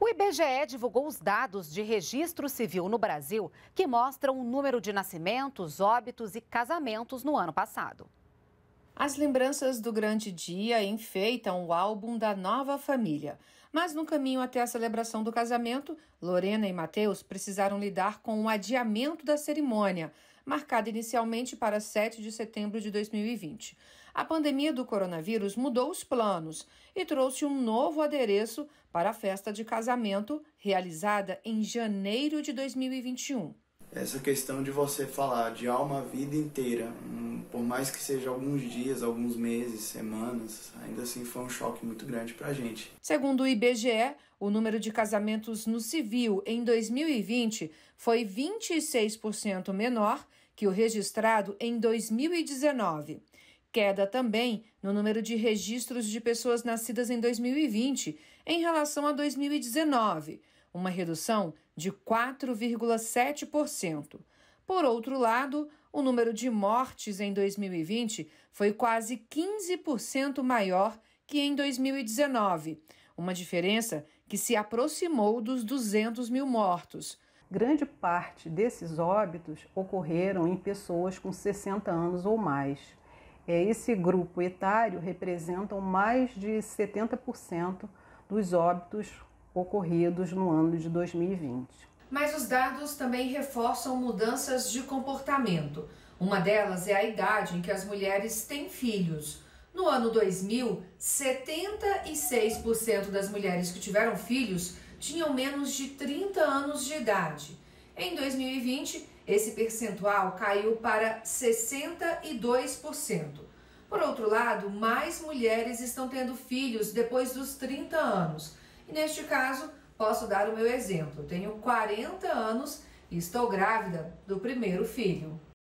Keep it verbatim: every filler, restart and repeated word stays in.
O I B G E divulgou os dados de registro civil no Brasil, que mostram o número de nascimentos, óbitos e casamentos no ano passado. As lembranças do grande dia enfeitam o álbum da nova família. Mas no caminho até a celebração do casamento, Lorena e Matheus precisaram lidar com o adiamento da cerimônia, marcada inicialmente para sete de setembro de dois mil e vinte. A pandemia do coronavírus mudou os planos e trouxe um novo adereço para a festa de casamento, realizada em janeiro de dois mil e vinte e um. Essa questão de você falar de alma a vida inteira, um, por mais que seja alguns dias, alguns meses, semanas, ainda assim foi um choque muito grande pra gente. Segundo o I B G E, o número de casamentos no civil em dois mil e vinte foi vinte e seis por cento menor que o registrado em dois mil e dezenove. Queda também no número de registros de pessoas nascidas em dois mil e vinte em relação a dois mil e dezenove, uma redução de quatro vírgula sete por cento. Por outro lado, o número de mortes em dois mil e vinte foi quase quinze por cento maior que em dois mil e dezenove, uma diferença que se aproximou dos duzentos mil mortos. Grande parte desses óbitos ocorreram em pessoas com sessenta anos ou mais. Esse grupo etário representa mais de setenta por cento dos óbitos ocorridos no ano de dois mil e vinte. Mas os dados também reforçam mudanças de comportamento. Uma delas é a idade em que as mulheres têm filhos. No ano dois mil, setenta e seis por cento das mulheres que tiveram filhos tinham menos de trinta anos de idade. Em dois mil e vinte, esse percentual caiu para sessenta e dois por cento. Por outro lado, mais mulheres estão tendo filhos depois dos trinta anos. E neste caso, posso dar o meu exemplo. Tenho quarenta anos e estou grávida do primeiro filho.